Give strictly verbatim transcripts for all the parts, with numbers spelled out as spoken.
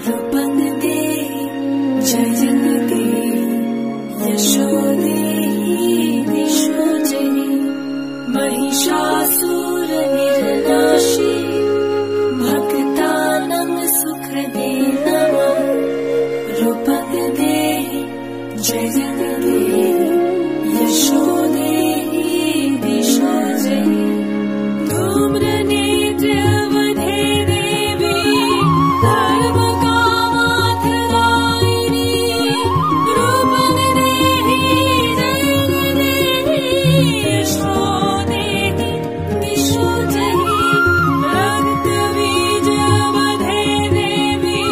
रूपं देहि जयं देहि यशो देहि दिशो जहि महिषासुरनिर्नाशी भक्तानां सुखदे नमः रूपं देहि जयं देहि यशो देहि दिशो जहि धूम्रनेत्रवधे देवी सर्वकामार्थदायिनी रूपं देहि जयं देहि यशो देहि दिशो जहि रक्तबीजवधे देवी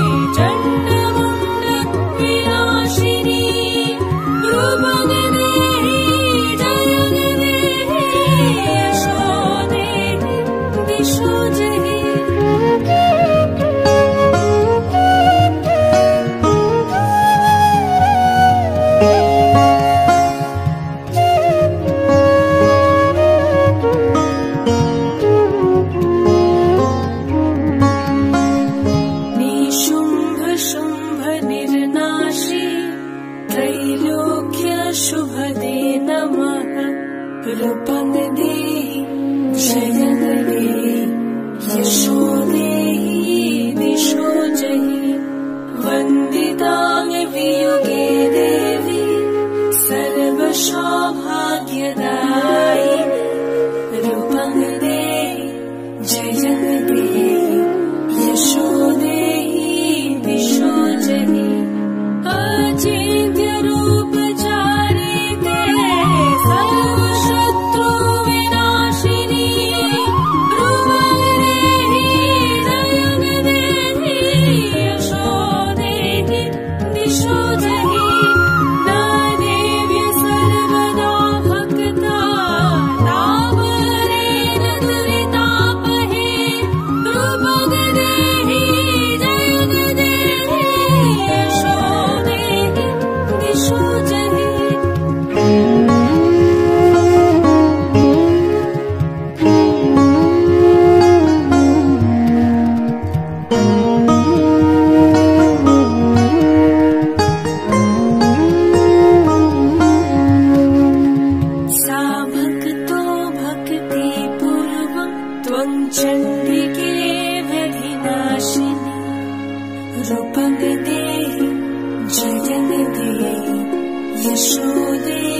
चण्डमुण्डविनाशिनी रूपं देहि जयं देहि यशो देहि दिशो जहि निशुम्भ शुम्भ निर्नाशी त्रैलोक्य शुभदे नमः रूपं देहि जयं देहि यशो देहि दिशो जहि वन्दितां वियुगे देवी सर्वसौभाग्यदायिनी रूपं देहि जयं देहि यशो देहि दिशो जहि अचिन्त्य रूपचारिते सर्वशत्रु विनाशिनी रूपं देहि जयं देहि यशो देहि दिशो जहि न देव्य सर्वदा भक्ता तावरेण दुरितापहे रूपं देहि जयं देहि यशो देहि दिशो जहि सा भक्तो भक्ति पूर्वं त्वं चण्डिके व्यधिनाशिनी रूपं देहि जयं देहि यशो देहि